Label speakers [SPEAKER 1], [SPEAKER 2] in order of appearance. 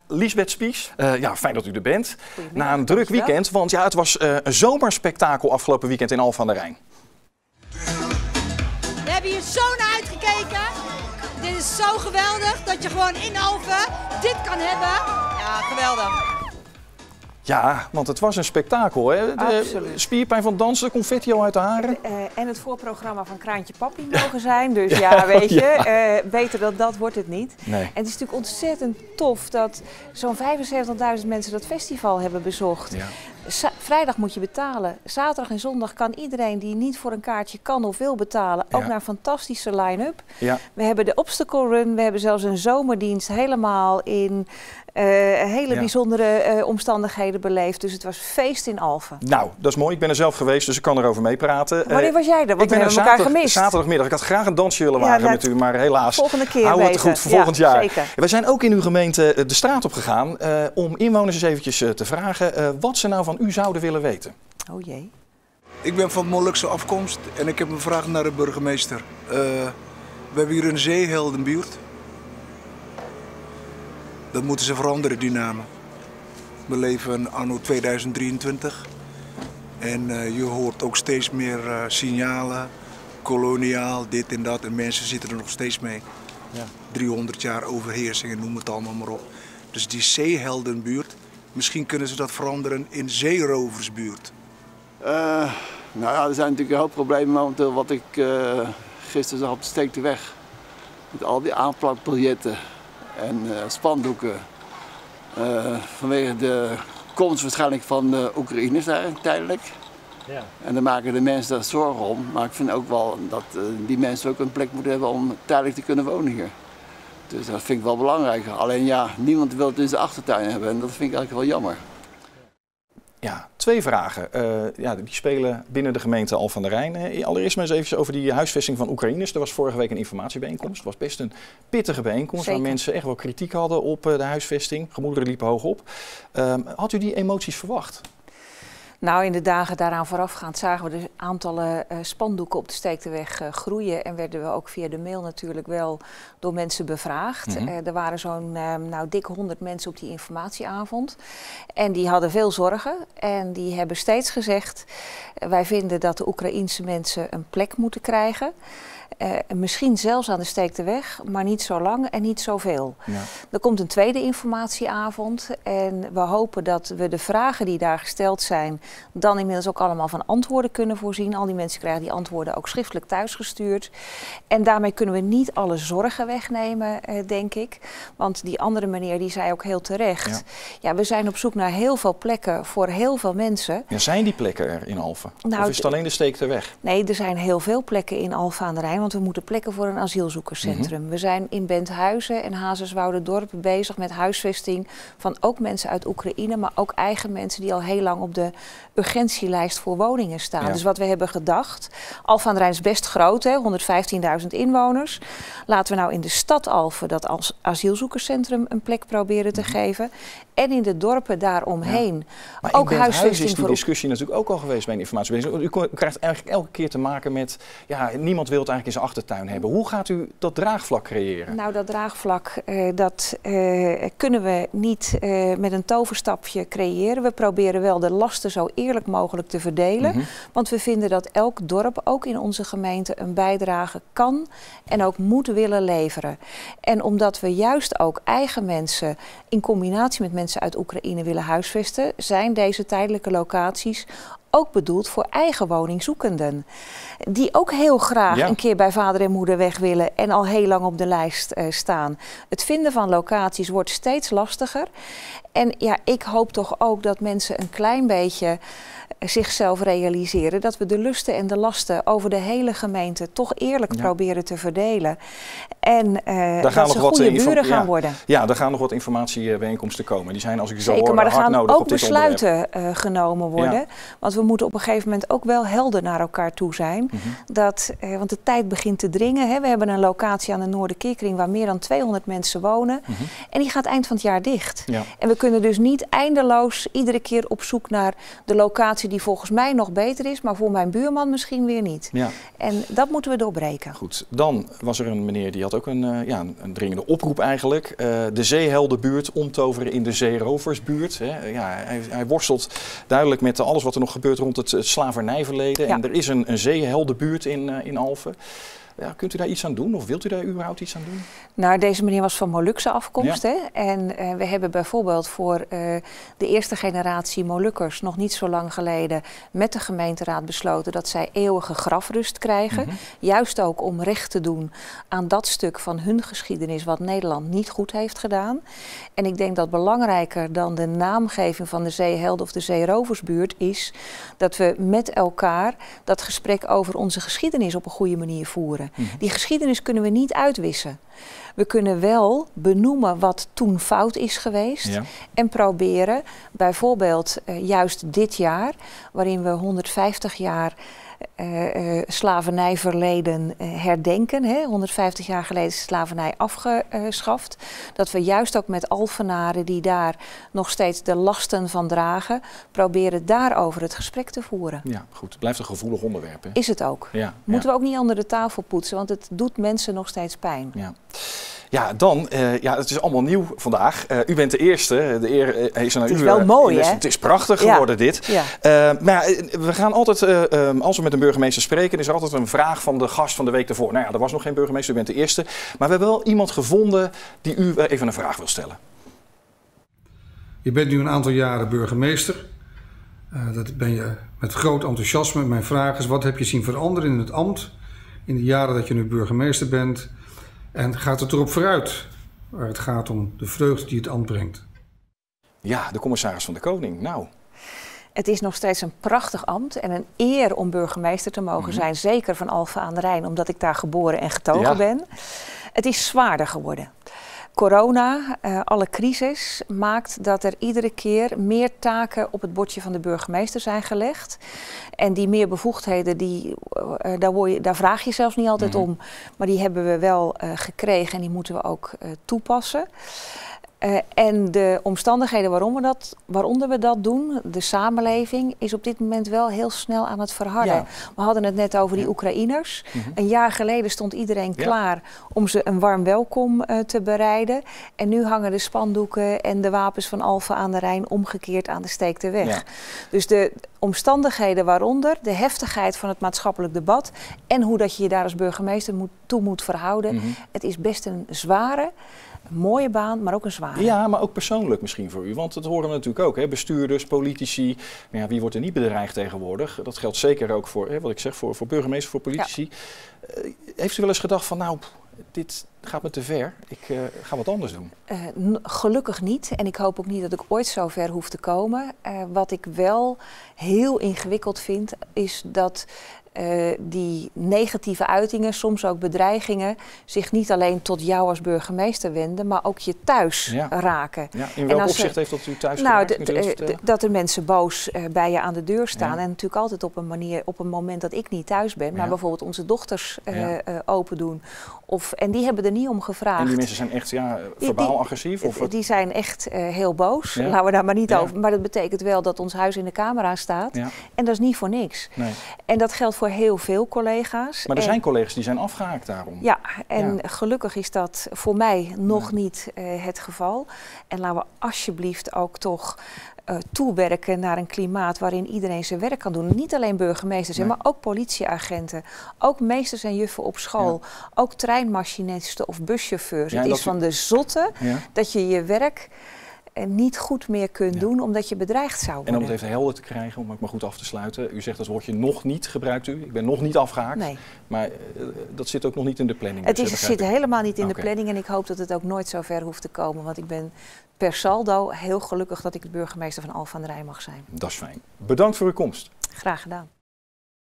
[SPEAKER 1] Liesbeth Spies, ja, fijn dat u er bent. Na een druk weekend, want ja, het was een zomerspektakel afgelopen weekend in Alphen aan de Rijn.
[SPEAKER 2] We hebben hier zo naar uitgekeken. Dit is zo geweldig dat je gewoon in Alphen dit kan hebben. Ja, geweldig.
[SPEAKER 1] Ja, want het was een spektakel, hè? De spierpijn van dansen, confetti al uit de haren.
[SPEAKER 3] En het voorprogramma van Kraantje Papi mogen zijn. Dus ja, weet je, beter dan dat wordt het niet.
[SPEAKER 1] Nee.
[SPEAKER 3] En het is natuurlijk ontzettend tof dat zo'n 75.000 mensen dat festival hebben bezocht. Ja. Vrijdag moet je betalen. Zaterdag en zondag kan iedereen die niet voor een kaartje kan of wil betalen ook naar een fantastische line-up. Ja. We hebben de obstacle run, we hebben zelfs een zomerdienst helemaal in hele bijzondere omstandigheden beleefd. Dus het was feest in Alphen.
[SPEAKER 1] Nou, dat is mooi. Ik ben er zelf geweest, dus ik kan erover meepraten.
[SPEAKER 3] Wanneer was jij er? Want we hebben elkaar gemist.
[SPEAKER 1] Zaterdagmiddag. Ik had graag een dansje willen wagen met u, maar helaas.
[SPEAKER 3] Volgende keer
[SPEAKER 1] hou het goed voor volgend jaar.
[SPEAKER 3] Zeker.
[SPEAKER 1] Wij zijn ook in uw gemeente de straat op gegaan om inwoners eens eventjes te vragen wat ze nou van u zouden willen weten.
[SPEAKER 3] Oh jee.
[SPEAKER 4] Ik ben van Molukse afkomst en ik heb een vraag naar de burgemeester. We hebben hier een zeeheldenbuurt. Dat moeten ze veranderen, die namen. We leven anno 2023 en je hoort ook steeds meer signalen, koloniaal, dit en dat. En mensen zitten er nog steeds mee. Ja. 300 jaar overheersing en noem het allemaal maar op. Dus die zeeheldenbuurt, misschien kunnen ze dat veranderen in zeeroversbuurt.
[SPEAKER 5] Nou ja, er zijn natuurlijk een hoop problemen momenteel wat ik gisteren zag op de Steekteweg. Met al die aanplakbiljetten en spandoeken. Vanwege de komst waarschijnlijk van de Oekraïners daar tijdelijk. Ja. En daar maken de mensen daar zorgen om. Maar ik vind ook wel dat die mensen ook een plek moeten hebben om tijdelijk te kunnen wonen hier. Dus dat vind ik wel belangrijk. Alleen ja, niemand wil het in zijn achtertuin hebben en dat vind ik eigenlijk wel jammer.
[SPEAKER 1] Ja, twee vragen. Die spelen binnen de gemeente Alphen aan de Rijn. Allereerst maar eens even over die huisvesting van Oekraïners. Er was vorige week een informatiebijeenkomst. Het was best een pittige bijeenkomst. Zeker. Waar mensen echt wel kritiek hadden op de huisvesting. Gemoederen liepen hoog op. Had u die emoties verwacht?
[SPEAKER 3] Nou, in de dagen daaraan voorafgaand zagen we de aantallen spandoeken op de Steekteweg groeien. En werden we ook via de mail natuurlijk wel door mensen bevraagd. Er waren zo'n dik 100 mensen op die informatieavond. En die hadden veel zorgen. En die hebben steeds gezegd, wij vinden dat de Oekraïense mensen een plek moeten krijgen. Misschien zelfs aan de Steekteweg, maar niet zo lang en niet zoveel. Ja. Er komt een tweede informatieavond en we hopen dat we de vragen die daar gesteld zijn dan inmiddels ook allemaal van antwoorden kunnen voorzien. Al die mensen krijgen die antwoorden ook schriftelijk thuisgestuurd. En daarmee kunnen we niet alle zorgen wegnemen, denk ik. Want die andere meneer die zei ook heel terecht, ja, we zijn op zoek naar heel veel plekken voor heel veel mensen.
[SPEAKER 1] Ja, zijn die plekken er in Alphen?
[SPEAKER 3] Nou,
[SPEAKER 1] of is het alleen de Steekteweg?
[SPEAKER 3] Nee, er zijn heel veel plekken in Alphen aan de Rijn. Want we moeten plekken voor een asielzoekerscentrum. We zijn in Benthuizen en Hazerswoude-dorp bezig met huisvesting van ook mensen uit Oekraïne, maar ook eigen mensen die al heel lang op de urgentielijst voor woningen staan. Ja. Dus wat we hebben gedacht, Alphen aan de Rijn is best groot, 115.000 inwoners. Laten we nou in de stad Alphen dat als asielzoekerscentrum een plek proberen te geven. En in de dorpen daaromheen
[SPEAKER 1] maar
[SPEAKER 3] ook
[SPEAKER 1] in
[SPEAKER 3] huisvesting
[SPEAKER 1] is die
[SPEAKER 3] voor... discussie
[SPEAKER 1] natuurlijk ook al geweest bij een informatiebijeenkomst. U krijgt eigenlijk elke keer te maken met, ja, niemand wil het eigenlijk in zijn achtertuin hebben. Hoe gaat u dat draagvlak creëren? Nou,
[SPEAKER 3] dat draagvlak, dat kunnen we niet met een toverstapje creëren. We proberen wel de lasten zo eerlijk mogelijk te verdelen. Want we vinden dat elk dorp, ook in onze gemeente, een bijdrage kan en ook moet willen leveren. En omdat we juist ook eigen mensen in combinatie met mensen uit Oekraïne willen huisvesten, zijn deze tijdelijke locaties ook bedoeld voor eigen woningzoekenden. Die ook heel graag een keer bij vader en moeder weg willen en al heel lang op de lijst staan. Het vinden van locaties wordt steeds lastiger. En ja, ik hoop toch ook dat mensen een klein beetje zichzelf realiseren dat we de lusten en de lasten over de hele gemeente toch eerlijk proberen te verdelen. En dat ze goede buren gaan worden.
[SPEAKER 1] Ja, er gaan nog wat informatiebijeenkomsten komen. Die zijn, als ik zo
[SPEAKER 3] Zeker,
[SPEAKER 1] hoor,
[SPEAKER 3] maar er
[SPEAKER 1] hard
[SPEAKER 3] gaan
[SPEAKER 1] nodig
[SPEAKER 3] ook
[SPEAKER 1] op dit onderwerp.
[SPEAKER 3] besluiten genomen worden. Want we moeten op een gegeven moment ook wel helder naar elkaar toe zijn. Want de tijd begint te dringen. Hè. We hebben een locatie aan de Noorderkikring waar meer dan 200 mensen wonen. En die gaat eind van het jaar dicht. Ja. En we kunnen dus niet eindeloos iedere keer op zoek naar de locatie die volgens mij nog beter is, maar voor mijn buurman misschien weer niet. Ja. En dat moeten we doorbreken.
[SPEAKER 1] Goed, dan was er een meneer die had ook een dringende oproep eigenlijk. De zeeheldenbuurt omtoveren in de zeeroversbuurt. Hè. Ja, hij worstelt duidelijk met alles wat er nog gebeurt rond het slavernijverleden. Ja. En er is een zeeheldenbuurt in Alphen. Ja, kunt u daar iets aan doen of wilt u daar überhaupt iets aan doen?
[SPEAKER 3] Nou, deze meneer was van Molukse afkomst. Ja. Hè? En we hebben bijvoorbeeld voor de eerste generatie Molukkers nog niet zo lang geleden met de gemeenteraad besloten dat zij eeuwige grafrust krijgen. Juist ook om recht te doen aan dat stuk van hun geschiedenis wat Nederland niet goed heeft gedaan. En ik denk dat belangrijker dan de naamgeving van de zeehelden of de zeeroversbuurt is dat we met elkaar dat gesprek over onze geschiedenis op een goede manier voeren. Die geschiedenis kunnen we niet uitwissen. We kunnen wel benoemen wat toen fout is geweest en proberen bijvoorbeeld juist dit jaar, waarin we 150 jaar slavernijverleden herdenken. Hè? 150 jaar geleden is slavernij afgeschaft. Dat we juist ook met Alphenaren die daar nog steeds de lasten van dragen, proberen daarover het gesprek te voeren.
[SPEAKER 1] Ja, goed. Het blijft een gevoelig onderwerp. Hè?
[SPEAKER 3] Is het ook. Ja, moeten we ook niet onder de tafel poetsen, want het doet mensen nog steeds pijn.
[SPEAKER 1] Ja. Ja, dan, het is allemaal nieuw vandaag. U bent de eerste. De eer is aan u.
[SPEAKER 3] Het is wel mooi, hè?
[SPEAKER 1] Het is prachtig geworden, dit. Ja. Maar we gaan altijd, als we met een burgemeester spreken, is er altijd een vraag van de gast van de week ervoor. Nou ja, er was nog geen burgemeester, u bent de eerste. Maar we hebben wel iemand gevonden die u even een vraag wil stellen.
[SPEAKER 6] Je bent nu een aantal jaren burgemeester. Dat ben je met groot enthousiasme. Mijn vraag is, wat heb je zien veranderen in het ambt in de jaren dat je nu burgemeester bent? En gaat het erop vooruit, waar het gaat om de vreugde die het ambt brengt?
[SPEAKER 1] Ja, de commissaris van de Koning. Nou.
[SPEAKER 3] Het is nog steeds een prachtig ambt en een eer om burgemeester te mogen zijn. Zeker van Alphen aan de Rijn, omdat ik daar geboren en getogen ben. Het is zwaarder geworden. Corona, alle crisis, maakt dat er iedere keer meer taken op het bordje van de burgemeester zijn gelegd. En die meer bevoegdheden, daar vraag je zelfs niet altijd om. Maar die hebben we wel gekregen en die moeten we ook toepassen. En de omstandigheden waaronder we dat doen, de samenleving, is op dit moment wel heel snel aan het verharden. Ja. We hadden het net over die Oekraïners. Een jaar geleden stond iedereen klaar om ze een warm welkom te bereiden. En nu hangen de spandoeken en de wapens van Alphen aan de Rijn omgekeerd aan de Steekterweg. Ja. Dus de omstandigheden waaronder, de heftigheid van het maatschappelijk debat en hoe dat je je daar als burgemeester toe moet verhouden. Het is best een zware, een mooie baan, maar ook een zware.
[SPEAKER 1] Ja, maar ook persoonlijk misschien voor u. Want dat horen we natuurlijk ook. Hè? Bestuurders, politici. Maar ja, wie wordt er niet bedreigd tegenwoordig? Dat geldt zeker ook voor, wat ik zeg, voor burgemeesters, voor politici. Ja. Heeft u wel eens gedacht van, nou, dit gaat me te ver. Ik ga wat anders doen.
[SPEAKER 3] Gelukkig niet. En ik hoop ook niet dat ik ooit zo ver hoef te komen. Wat ik wel heel ingewikkeld vind, is dat die negatieve uitingen, soms ook bedreigingen, zich niet alleen tot jou als burgemeester wenden, maar ook je thuis raken.
[SPEAKER 1] Ja, in welk opzicht heeft dat u thuis geraakt?
[SPEAKER 3] Dat er mensen boos bij je aan de deur staan. En natuurlijk altijd op een manier, op een moment dat ik niet thuis ben, maar bijvoorbeeld onze dochters open doen. En die hebben er niet om gevraagd.
[SPEAKER 1] En die mensen zijn echt verbaal agressief?
[SPEAKER 3] Die zijn echt heel boos. Laten we daar maar niet over. Maar dat betekent wel dat ons huis in de camera staat. Ja. En dat is niet voor niks. Nee. En dat geldt voor heel veel collega's.
[SPEAKER 1] Maar er zijn collega's die zijn afgehaakt daarom.
[SPEAKER 3] Ja, en gelukkig is dat voor mij nog niet het geval. En laten we alsjeblieft ook toch toewerken naar een klimaat waarin iedereen zijn werk kan doen. Niet alleen burgemeesters, maar ook politieagenten. Ook meesters en juffen op school. Ook treinmachinisten of buschauffeurs. Het is van de zotte dat je je werk niet goed meer kunt doen omdat je bedreigd zou worden.
[SPEAKER 1] En om het even helder te krijgen, om het maar goed af te sluiten. U zegt dat woordje nog niet, gebruikt u. Ik ben nog niet afgehaakt. Nee. Maar dat zit ook nog niet in de planning.
[SPEAKER 3] Het zit helemaal niet in de planning en ik hoop dat het ook nooit zo ver hoeft te komen. Want ik ben per saldo heel gelukkig dat ik de burgemeester van Alphen aan de Rijn mag zijn.
[SPEAKER 1] Dat is fijn. Bedankt voor uw komst.
[SPEAKER 3] Graag gedaan.